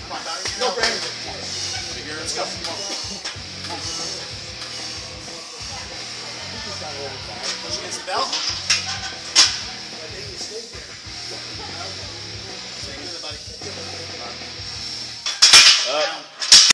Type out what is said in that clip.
Come on, Donnie. No, Brandon. Let's go. Come on. Push against the belt.